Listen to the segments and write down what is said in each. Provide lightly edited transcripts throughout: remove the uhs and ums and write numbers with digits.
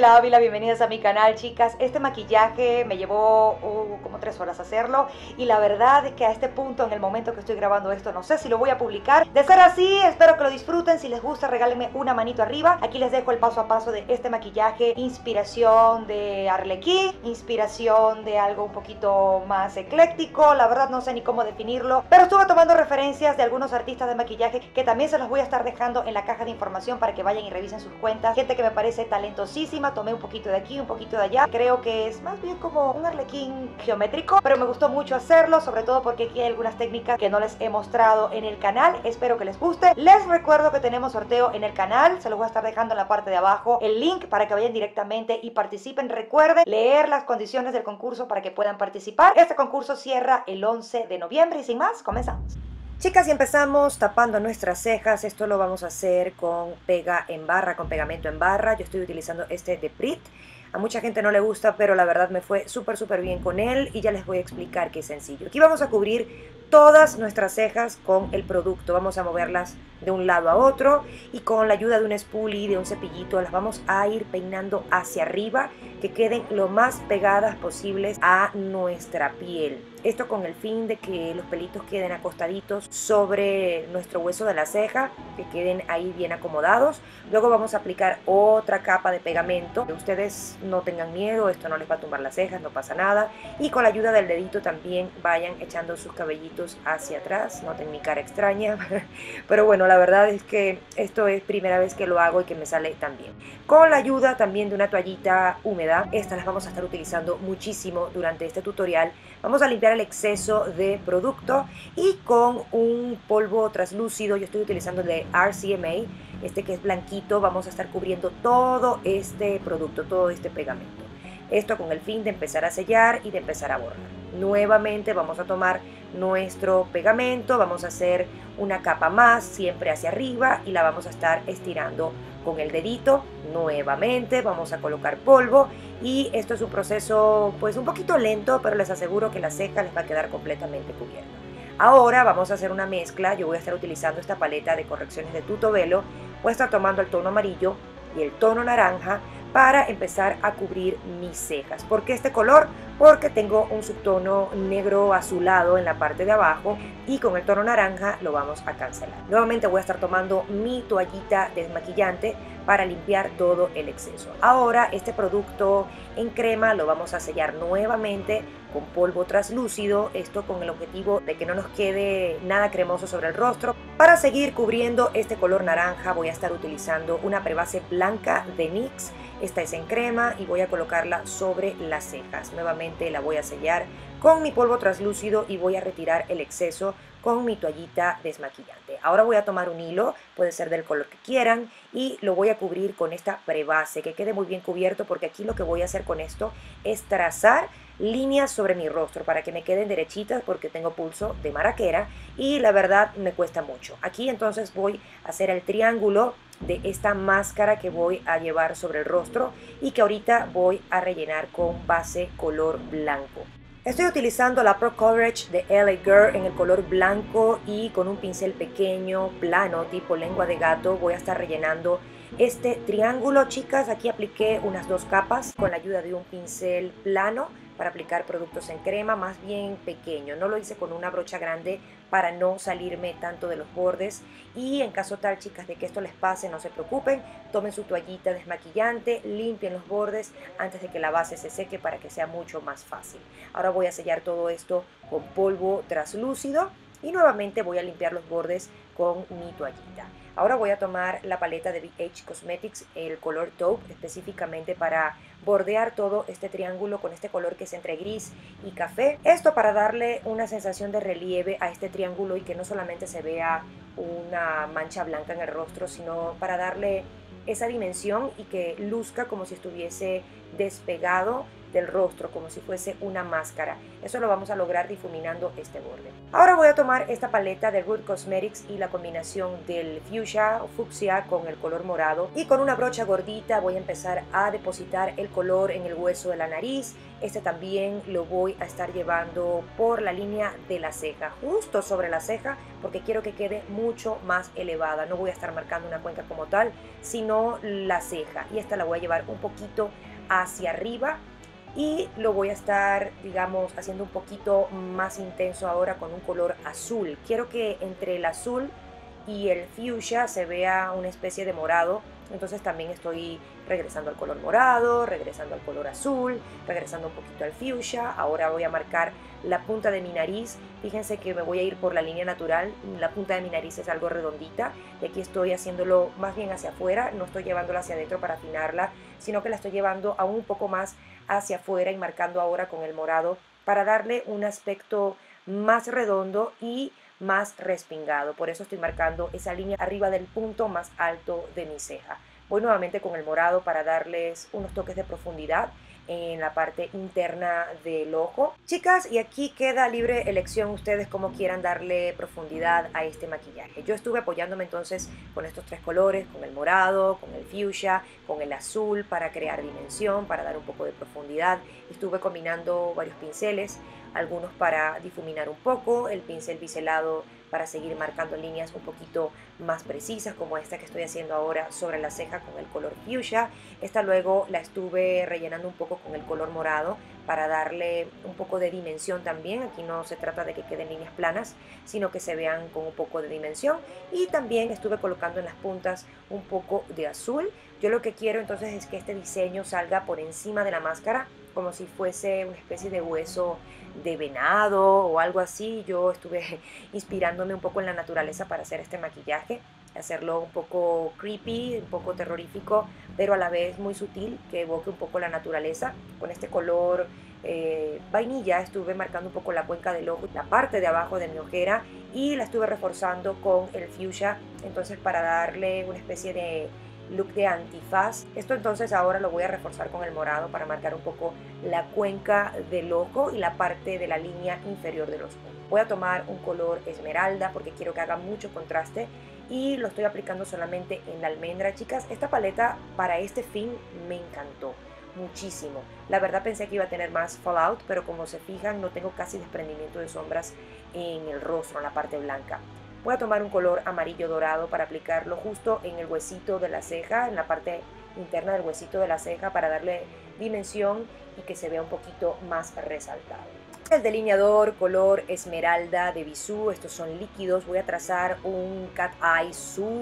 Hola Ávila, bienvenidas a mi canal, chicas. Este maquillaje me llevó como 3 horas hacerlo y la verdad es que a este punto, en el momento que estoy grabando esto, no sé si lo voy a publicar. De ser así, espero que lo disfruten. Si les gusta, regálenme una manito arriba. Aquí les dejo el paso a paso de este maquillaje. Inspiración de Arlequín, inspiración de algo un poquito más ecléctico. La verdad no sé ni cómo definirlo, pero estuve tomando referencias de algunos artistas de maquillaje que también se los voy a estar dejando en la caja de información para que vayan y revisen sus cuentas. Gente que me parece talentosísima. Tomé un poquito de aquí, un poquito de allá. Creo que es más bien como un arlequín geométrico, pero me gustó mucho hacerlo, sobre todo porque aquí hay algunas técnicas que no les he mostrado en el canal. Espero que les guste. Les recuerdo que tenemos sorteo en el canal. Se los voy a estar dejando en la parte de abajo el link para que vayan directamente y participen. Recuerden leer las condiciones del concurso para que puedan participar. Este concurso cierra el 11 de noviembre y sin más, comenzamos. Chicas, y empezamos tapando nuestras cejas. Esto lo vamos a hacer con pega en barra, con pegamento en barra. Yo estoy utilizando este de Brit. A mucha gente no le gusta, pero la verdad me fue súper bien con él y ya les voy a explicar qué es sencillo. Aquí vamos a cubrir todas nuestras cejas con el producto. Vamos a moverlas de un lado a otro y con la ayuda de un spoolie, de un cepillito, las vamos a ir peinando hacia arriba, que queden lo más pegadas posibles a nuestra piel. Esto con el fin de que los pelitos queden acostaditos sobre nuestro hueso de la ceja, que queden ahí bien acomodados. Luego vamos a aplicar otra capa de pegamento. Ustedes no tengan miedo, esto no les va a tumbar las cejas, no pasa nada. Y con la ayuda del dedito también vayan echando sus cabellitos hacia atrás. Noten mi cara extraña, pero bueno, la verdad es que esto es primera vez que lo hago y que me sale tan bien. Con la ayuda también de una toallita húmeda, estas las vamos a estar utilizando muchísimo durante este tutorial. Vamos a limpiar el exceso de producto y con un polvo translúcido, yo estoy utilizando el de RCMA, este que es blanquito, vamos a estar cubriendo todo este producto, todo este pegamento. Esto con el fin de empezar a sellar y de empezar a borrar. Nuevamente vamos a tomar nuestro pegamento, vamos a hacer una capa más, siempre hacia arriba, y la vamos a estar estirando con el dedito. Nuevamente vamos a colocar polvo y esto es un proceso pues un poquito lento, pero les aseguro que la ceja les va a quedar completamente cubierta. Ahora vamos a hacer una mezcla. Yo voy a estar utilizando esta paleta de correcciones de Tuto Velo. Voy a estar tomando el tono amarillo y el tono naranja para empezar a cubrir mis cejas. ¿Por qué este color? Porque tengo un subtono negro azulado en la parte de abajo y con el tono naranja lo vamos a cancelar. Nuevamente voy a estar tomando mi toallita desmaquillante para limpiar todo el exceso. Ahora este producto en crema lo vamos a sellar nuevamente con polvo translúcido, esto con el objetivo de que no nos quede nada cremoso sobre el rostro. Para seguir cubriendo este color naranja voy a estar utilizando una prebase blanca de NYX. Esta es en crema y voy a colocarla sobre las cejas. Nuevamente la voy a sellar con mi polvo translúcido y voy a retirar el exceso con mi toallita desmaquillante. Ahora voy a tomar un hilo, puede ser del color que quieran, y lo voy a cubrir con esta prebase, que quede muy bien cubierto, porque aquí lo que voy a hacer con esto es trazar líneas sobre mi rostro para que me queden derechitas, porque tengo pulso de maraquera y la verdad me cuesta mucho. Aquí entonces voy a hacer el triángulo de esta máscara que voy a llevar sobre el rostro y que ahorita voy a rellenar con base color blanco. Estoy utilizando la Pro Coverage de LA Girl en el color blanco y con un pincel pequeño, plano, tipo lengua de gato, voy a estar rellenando este triángulo, chicas. Aquí apliqué unas 2 capas con la ayuda de un pincel plano para aplicar productos en crema, más bien pequeño. No lo hice con una brocha grande para no salirme tanto de los bordes. Y en caso tal, chicas, de que esto les pase, no se preocupen. Tomen su toallita desmaquillante, limpien los bordes antes de que la base se seque para que sea mucho más fácil. Ahora voy a sellar todo esto con polvo translúcido y nuevamente voy a limpiar los bordes con mi toallita. Ahora voy a tomar la paleta de BH Cosmetics, el color taupe, específicamente para bordear todo este triángulo con este color que es entre gris y café. Esto para darle una sensación de relieve a este triángulo y que no solamente se vea una mancha blanca en el rostro, sino para darle esa dimensión y que luzca como si estuviese despegado del rostro, como si fuese una máscara. Eso lo vamos a lograr difuminando este borde. Ahora voy a tomar esta paleta de Ruth Cosmetics y la combinación del fuchsia o fucsia con el color morado, y con una brocha gordita voy a empezar a depositar el color en el hueso de la nariz. Este también lo voy a estar llevando por la línea de la ceja, justo sobre la ceja, porque quiero que quede mucho más elevada. No voy a estar marcando una cuenca como tal, sino la ceja, y esta la voy a llevar un poquito hacia arriba y lo voy a estar, digamos, haciendo un poquito más intenso ahora con un color azul. Quiero que entre el azul y el fuchsia se vea una especie de morado. Entonces también estoy regresando al color morado, regresando al color azul, regresando un poquito al fuchsia. Ahora voy a marcar la punta de mi nariz. Fíjense que me voy a ir por la línea natural. La punta de mi nariz es algo redondita y aquí estoy haciéndolo más bien hacia afuera. No estoy llevándola hacia adentro para afinarla, sino que la estoy llevando aún un poco más hacia afuera y marcando ahora con el morado para darle un aspecto más redondo y más respingado. Por eso estoy marcando esa línea arriba del punto más alto de mi ceja. Voy nuevamente con el morado para darles unos toques de profundidad en la parte interna del ojo. Chicas, y aquí queda libre elección ustedes cómo quieran darle profundidad a este maquillaje. Yo estuve apoyándome entonces con estos tres colores, con el morado, con el fuchsia, con el azul, para crear dimensión, para dar un poco de profundidad. Estuve combinando varios pinceles, algunos para difuminar un poco, el pincel biselado para seguir marcando líneas un poquito más precisas, como esta que estoy haciendo ahora sobre la ceja con el color fuchsia. Esta luego la estuve rellenando un poco con el color morado para darle un poco de dimensión también. Aquí no se trata de que queden líneas planas, sino que se vean con un poco de dimensión. Y también estuve colocando en las puntas un poco de azul. Yo lo que quiero entonces es que este diseño salga por encima de la máscara, como si fuese una especie de hueso de venado o algo así. Yo estuve inspirándome un poco en la naturaleza para hacer este maquillaje, hacerlo un poco creepy, un poco terrorífico, pero a la vez muy sutil, que evoque un poco la naturaleza. Con este color vainilla estuve marcando un poco la cuenca del ojo, la parte de abajo de mi ojera, y la estuve reforzando con el fuchsia, entonces para darle una especie de look de antifaz. Esto entonces ahora lo voy a reforzar con el morado para marcar un poco la cuenca del ojo y la parte de la línea inferior de los ojos. Voy a tomar un color esmeralda porque quiero que haga mucho contraste y lo estoy aplicando solamente en la almendra. Chicas, esta paleta para este fin me encantó muchísimo. La verdad pensé que iba a tener más fallout, pero como se fijan no tengo casi desprendimiento de sombras en el rostro, en la parte blanca. Voy a tomar un color amarillo dorado para aplicarlo justo en el huesito de la ceja, en la parte interna del huesito de la ceja, para darle dimensión y que se vea un poquito más resaltado. El delineador color esmeralda de Bisú, estos son líquidos. Voy a trazar un cat eye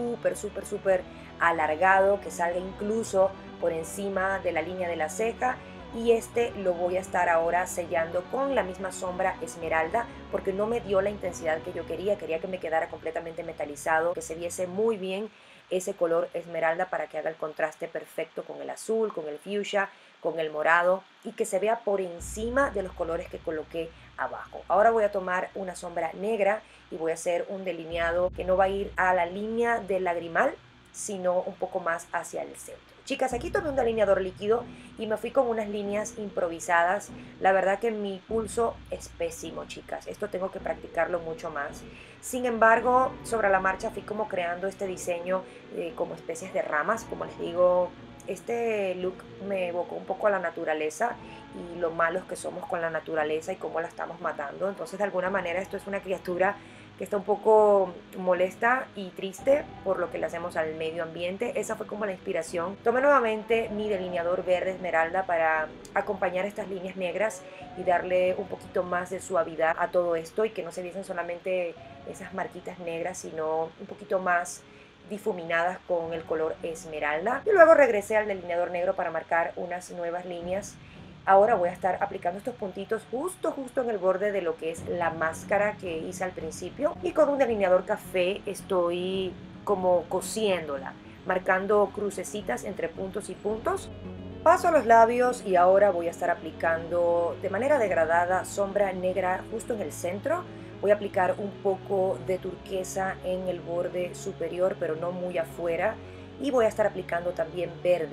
súper alargado que salga incluso por encima de la línea de la ceja. Y este lo voy a estar ahora sellando con la misma sombra esmeralda porque no me dio la intensidad que yo quería que me quedara completamente metalizado, que se viese muy bien ese color esmeralda para que haga el contraste perfecto con el azul, con el fuchsia, con el morado y que se vea por encima de los colores que coloqué abajo. Ahora voy a tomar una sombra negra y voy a hacer un delineado que no va a ir a la línea del lagrimal, sino un poco más hacia el centro. Chicas, aquí tomé un delineador líquido y me fui con unas líneas improvisadas. La verdad que mi pulso es pésimo, chicas. Esto tengo que practicarlo mucho más. Sin embargo, sobre la marcha fui como creando este diseño como especies de ramas. Como les digo, este look me evocó un poco a la naturaleza y lo malos que somos con la naturaleza y cómo la estamos matando. Entonces, de alguna manera, esto es una criatura que está un poco molesta y triste por lo que le hacemos al medio ambiente. Esa fue como la inspiración. Tomé nuevamente mi delineador verde esmeralda para acompañar estas líneas negras y darle un poquito más de suavidad a todo esto y que no se viesen solamente esas marquitas negras, sino un poquito más difuminadas con el color esmeralda. Y luego regresé al delineador negro para marcar unas nuevas líneas. Ahora voy a estar aplicando estos puntitos justo en el borde de lo que es la máscara que hice al principio. Y con un delineador café estoy como cosiéndola, marcando crucecitas entre puntos y puntos. Paso a los labios y ahora voy a estar aplicando de manera degradada sombra negra justo en el centro. Voy a aplicar un poco de turquesa en el borde superior, pero no muy afuera. Y voy a estar aplicando también verde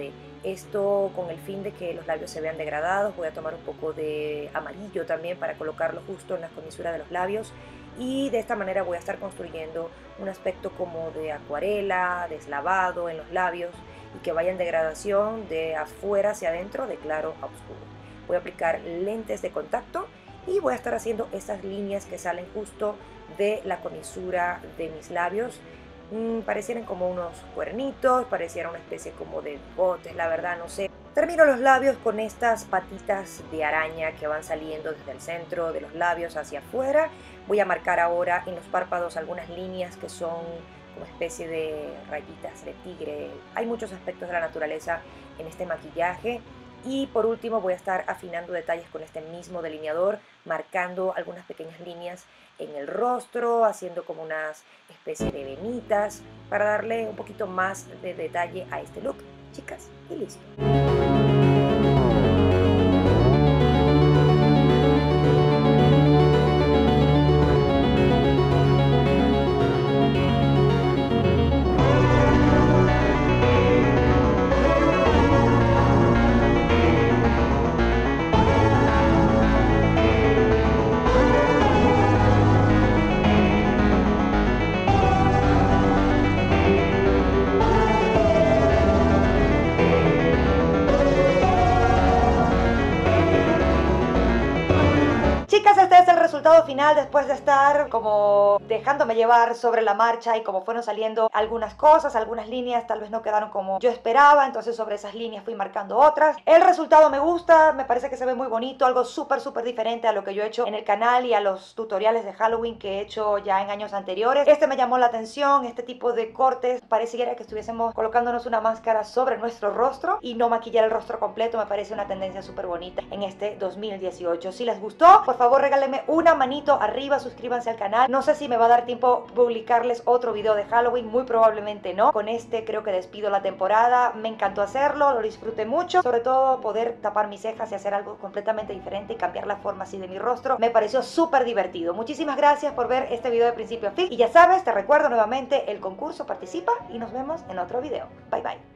Esto con el fin de que los labios se vean degradados. Voy a tomar un poco de amarillo también para colocarlo justo en la comisura de los labios. Y de esta manera voy a estar construyendo un aspecto como de acuarela, deslavado en los labios y que vaya en degradación de afuera hacia adentro, de claro a oscuro. Voy a aplicar lentes de contacto y voy a estar haciendo estas líneas que salen justo de la comisura de mis labios. Parecieran como unos cuernitos, pareciera una especie como de botes, la verdad no sé. Termino los labios con estas patitas de araña que van saliendo desde el centro de los labios hacia afuera. Voy a marcar ahora en los párpados algunas líneas que son como especie de rayitas de tigre. Hay muchos aspectos de la naturaleza en este maquillaje. Y por último voy a estar afinando detalles con este mismo delineador, marcando algunas pequeñas líneas en el rostro, haciendo como unas especie de venitas para darle un poquito más de detalle a este look, chicas, y listo. Chicas, este es el resultado final después de estar como dejándome llevar sobre la marcha y como fueron saliendo algunas cosas, algunas líneas tal vez no quedaron como yo esperaba, entonces sobre esas líneas fui marcando otras. El resultado me gusta, me parece que se ve muy bonito, algo súper diferente a lo que yo he hecho en el canal y a los tutoriales de Halloween que he hecho ya en años anteriores. Este me llamó la atención, este tipo de cortes, pareciera que estuviésemos colocándonos una máscara sobre nuestro rostro y no maquillar el rostro completo, me parece una tendencia súper bonita en este 2018. Si les gustó, por favor regálenme una manito arriba, suscríbanse al canal. No sé si me va a dar tiempo publicarles otro video de Halloween, muy probablemente no. Con este creo que despido la temporada, me encantó hacerlo, lo disfruté mucho, sobre todo poder tapar mis cejas y hacer algo completamente diferente y cambiar la forma así de mi rostro, me pareció súper divertido. Muchísimas gracias por ver este video de principio a fin y ya sabes, te recuerdo nuevamente el concurso, participa y nos vemos en otro video. Bye bye.